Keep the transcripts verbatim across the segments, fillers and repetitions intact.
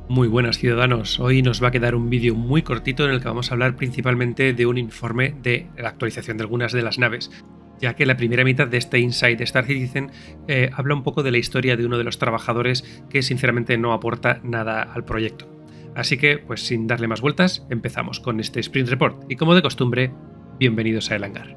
Muy buenas ciudadanos, hoy nos va a quedar un vídeo muy cortito en el que vamos a hablar principalmente de un informe de la actualización de algunas de las naves, ya que la primera mitad de este Inside Star Citizen eh, habla un poco de la historia de uno de los trabajadores que sinceramente no aporta nada al proyecto. Así que, pues sin darle más vueltas, empezamos con este Sprint Report y como de costumbre, bienvenidos a El Hangar.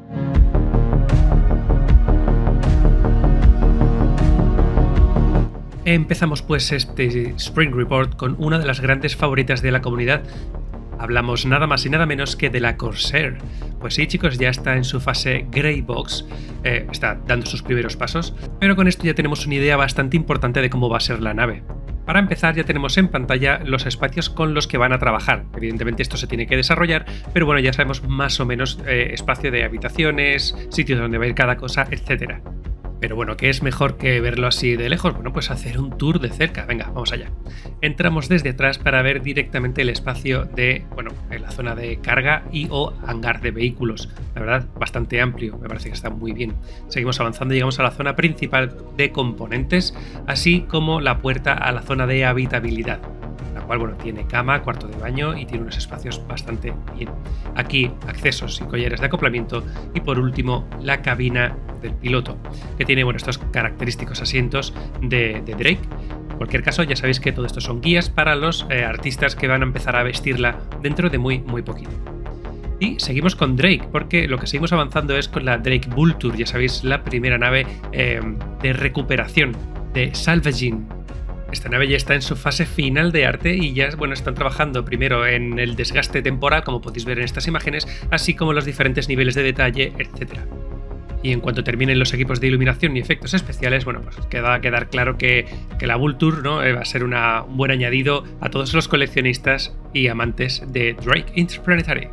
Empezamos pues este Spring Report con una de las grandes favoritas de la comunidad. Hablamos nada más y nada menos que de la Corsair. Pues sí, chicos, ya está en su fase Grey Box, eh, está dando sus primeros pasos, pero con esto ya tenemos una idea bastante importante de cómo va a ser la nave. Para empezar, ya tenemos en pantalla los espacios con los que van a trabajar. Evidentemente esto se tiene que desarrollar, pero bueno, ya sabemos más o menos eh, espacio de habitaciones, sitios donde va a ir cada cosa, etcétera. Pero bueno, ¿qué es mejor que verlo así de lejos? Bueno, pues hacer un tour de cerca. Venga, vamos allá. Entramos desde atrás para ver directamente el espacio de, bueno, en la zona de carga y o hangar de vehículos. La verdad, bastante amplio, me parece que está muy bien. Seguimos avanzando y llegamos a la zona principal de componentes, así como la puerta a la zona de habitabilidad. La cual, bueno, tiene cama, cuarto de baño y tiene unos espacios bastante bien. Aquí, accesos y collares de acoplamiento y por último, la cabina del piloto, que tiene, bueno, estos característicos asientos de, de Drake. En cualquier caso, ya sabéis que todo esto son guías para los eh, artistas que van a empezar a vestirla dentro de muy, muy poquito. Y seguimos con Drake, porque lo que seguimos avanzando es con la Drake Vulture, ya sabéis, la primera nave eh, de recuperación, de salvaging. Esta nave ya está en su fase final de arte y ya, bueno, están trabajando primero en el desgaste temporal, como podéis ver en estas imágenes, así como los diferentes niveles de detalle, etcétera. Y en cuanto terminen los equipos de iluminación y efectos especiales, bueno, pues queda a quedar claro que, que la Vulture, ¿no?, va a ser una, un buen añadido a todos los coleccionistas y amantes de Drake Interplanetary.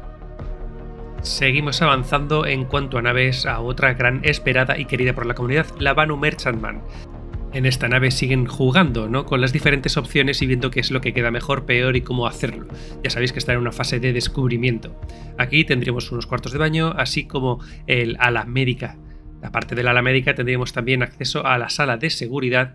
Seguimos avanzando en cuanto a naves a otra gran esperada y querida por la comunidad, la Banu Merchantman. En esta nave siguen jugando, ¿no?, con las diferentes opciones y viendo qué es lo que queda mejor, peor y cómo hacerlo. Ya sabéis que está en una fase de descubrimiento. Aquí tendríamos unos cuartos de baño, así como el ala médica. Aparte del ala médica tendríamos también acceso a la sala de seguridad.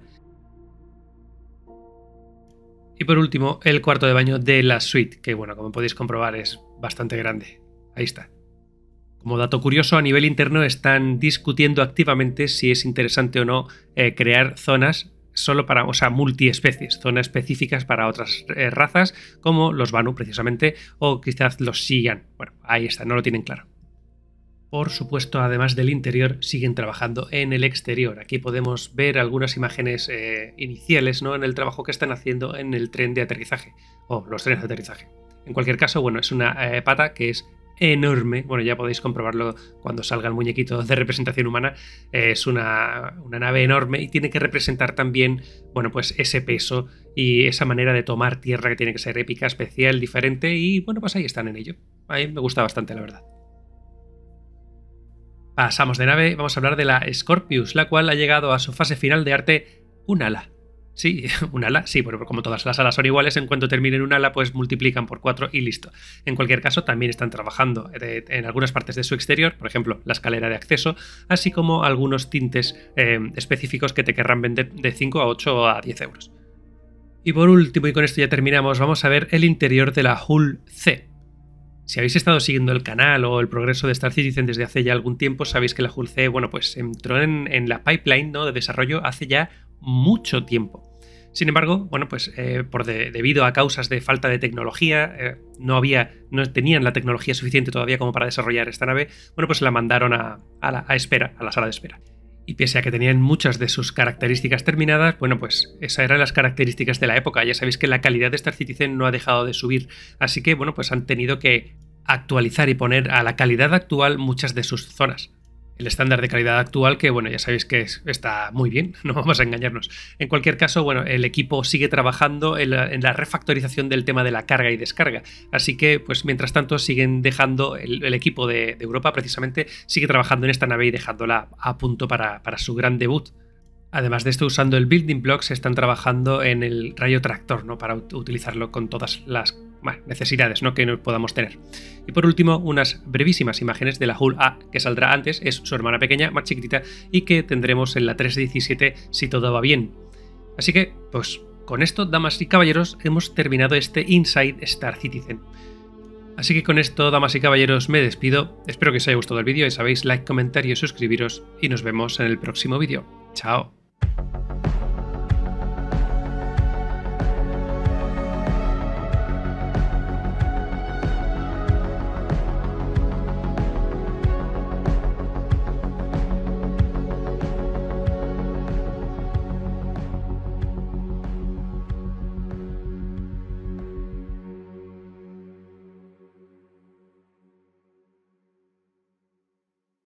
Y por último, el cuarto de baño de la suite, que bueno, como podéis comprobar es bastante grande. Ahí está. Como dato curioso, a nivel interno están discutiendo activamente si es interesante o no eh, crear zonas solo para, o sea, multiespecies, zonas específicas para otras eh, razas, como los Banu precisamente, o quizás los Xi'an. Bueno, ahí está, no lo tienen claro. Por supuesto, además del interior, siguen trabajando en el exterior. Aquí podemos ver algunas imágenes eh, iniciales, ¿no?, en el trabajo que están haciendo en el tren de aterrizaje, o los trenes de aterrizaje. En cualquier caso, bueno, es una eh, pata que es enorme. Bueno, ya podéis comprobarlo cuando salga el muñequito de representación humana. Es una, una nave enorme y tiene que representar también, bueno, pues ese peso y esa manera de tomar tierra que tiene que ser épica, especial, diferente y bueno, pues ahí están en ello. A mí me gusta bastante, la verdad. Pasamos de nave, vamos a hablar de la Scorpius, la cual ha llegado a su fase final de arte, un ala. Sí, un ala, sí, pero como todas las alas son iguales, en cuanto terminen un ala, pues multiplican por cuatro y listo. En cualquier caso, también están trabajando de, en algunas partes de su exterior, por ejemplo, la escalera de acceso, así como algunos tintes eh, específicos que te querrán vender de cinco a ocho o a diez euros. Y por último, y con esto ya terminamos, vamos a ver el interior de la Hull C. Si habéis estado siguiendo el canal o el progreso de Star Citizen desde hace ya algún tiempo, sabéis que la Hull C, bueno, pues entró en, en la pipeline, ¿no?, de desarrollo hace ya mucho tiempo. Sin embargo, bueno, pues eh, por de, debido a causas de falta de tecnología, eh, no había, no tenían la tecnología suficiente todavía como para desarrollar esta nave, bueno, pues la mandaron a, a la a espera, a la sala de espera. Y pese a que tenían muchas de sus características terminadas, bueno, pues esas eran las características de la época. Ya sabéis que la calidad de Star Citizen no ha dejado de subir, así que, bueno, pues han tenido que actualizar y poner a la calidad actual muchas de sus zonas. El estándar de calidad actual, que bueno, ya sabéis que es, está muy bien, no vamos a engañarnos. En cualquier caso, bueno, el equipo sigue trabajando en la, en la refactorización del tema de la carga y descarga. Así que, pues mientras tanto, siguen dejando, el, el equipo de, de Europa precisamente, sigue trabajando en esta nave y dejándola a punto para, para su gran debut. Además de esto, usando el Building Blocks, están trabajando en el rayo tractor, ¿no?, para utilizarlo con todas las bueno, necesidades, ¿no?, que podamos tener. Y por último, unas brevísimas imágenes de la Hull A, que saldrá antes, es su hermana pequeña, más chiquitita, y que tendremos en la tres diecisiete si todo va bien. Así que, pues, con esto, damas y caballeros, hemos terminado este Inside Star Citizen. Así que con esto, damas y caballeros, me despido. Espero que os haya gustado el vídeo, ya sabéis, like, comentario, suscribiros y nos vemos en el próximo vídeo. Chao.